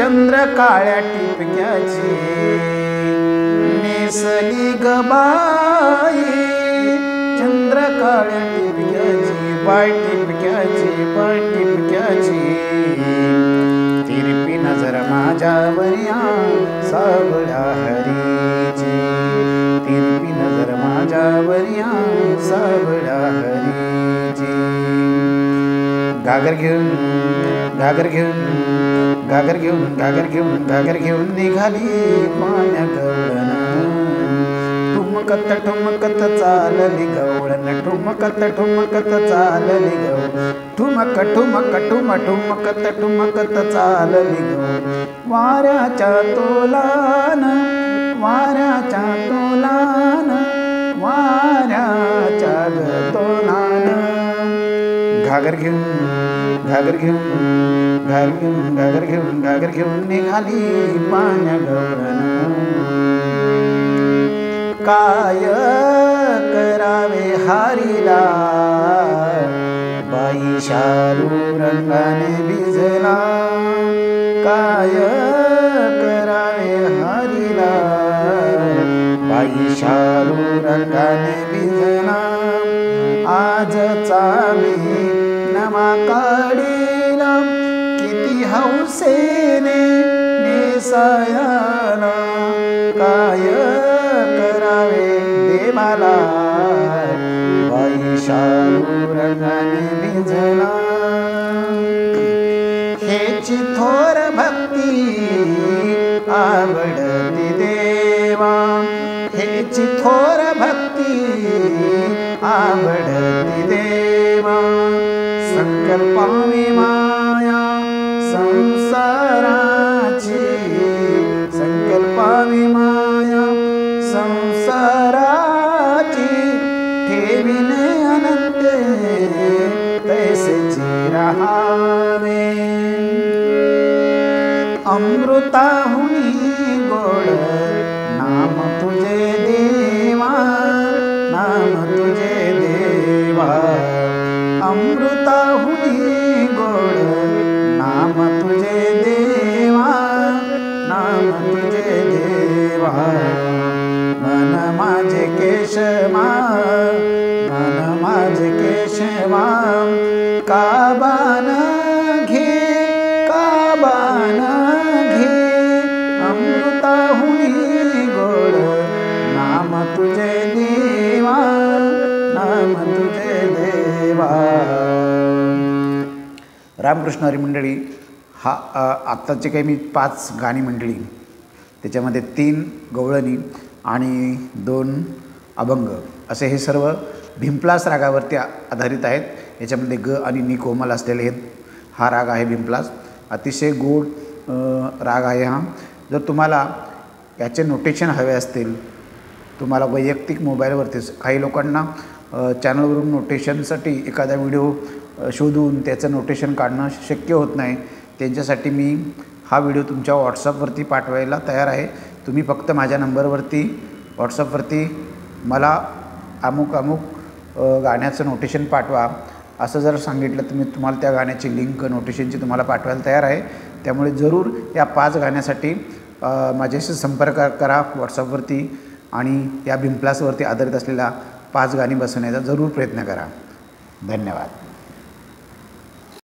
चंद्र काळ्या टिपक्याची नेसली ग बाई, चंद्र काळ्या टिपक्याची बाय टिपक्याची बाय टिपक्याची, तिरपी नजर माझ्यावरिया सावळ्या हरीची, तिरपी नजर माझ्यावरिया सावळ्या हरीची. घागर घेऊन घागर घेऊन घागर घेऊन घागर घेऊन घागर घेऊन निघाली पाण्या गवळण, ठुमकत ठुमकत चालली गवळण, ठुमकत ठुमकत चालली गवळण, ठुमक ठुमक ठुम ठुमकत ठुमकत चालली गवळण. वाऱ्याच्या तोलान वाऱ्याच्या तोलान वाऱ्याच्या तोलान, घागर घेऊन घागर घेऊन घागर घेऊन घागर घेऊन घागर घेऊन निघाली पाण्या गवळण. काय करावे हारीला बाई शालू रंगाने भिजला, काय करावे हारीला बाई शालू रंगाने भिजला. आजचा मी नमा काढीला किती हौसेने नेसायाला, काय करावे दे मला बाई शालू रंगाने भिजला. हेची थोर भक्ती आवडती देवा, हेची थोर भक्ती आवडती देवा. संकल्पावी माया संसाराची, संकल्पावी माया संसाराची, ठेविले अनंत तैसेची रहावे. अमृताहुनी गोड नाम तुझे देवा, नाम तुझे देवा. अमृताहुनी गोड नाम तुझे देवा, नाम तुझे देवा. मन माझे केशवा मन माझे केशवा, काबान घे काबान घे. अमृताहुनी गोड नाम तुझे देवा, नाम तुझे देवा. रामकृष्ण हरी मंडळी, हा आत्ताचे काही मी 5 गाणी मंडळी, त्याच्यामध्ये 3 गवळणी आणि 2 अभंग असे हे सर्व भिंपलास रागावरती आधारित आहेत. याच्यामध्ये ग आणि नि कोमल असलेले हा राग आहे भिंपलास. अतिशय गोड राग आहे हा. जर तुम्हाला याचे नोटेशन हवे असतील, तुम्हाला वैयक्तिक मोबाईलवरतीच, काही लोकांना चॅनलवरून नोटेशनसाठी एखादा व्हिडिओ शोधून त्याचं नोटेशन काढणं शक्य होत नाही, त्यांच्यासाठी मी हा व्हिडिओ तुमच्या व्हॉट्सअपवरती पाठवायला तयार आहे. तुम्ही फक्त माझ्या नंबरवरती व्हॉट्सअपवरती मला अमुक अमुक गाण्याचं नोटेशन पाठवा असं जर सांगितलं तर मी तुम्हाला त्या गाण्याची लिंक नोटेशनची तुम्हाला पाठवायला तयार आहे. त्यामुळे जरूर या 5 गाण्यासाठी माझ्याशी संपर्क करा व्हॉट्सअपवरती आणि या भिंपलासवरती आधारित असलेल्या 5 गाणी बसवण्याचा जरूर प्रयत्न करा. धन्यवाद.